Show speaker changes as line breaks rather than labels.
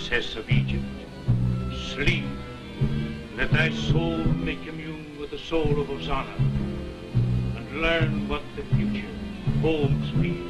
princess of Egypt. Sleep. Let thy soul make commune with the soul of Hosanna, and learn what the future holds me.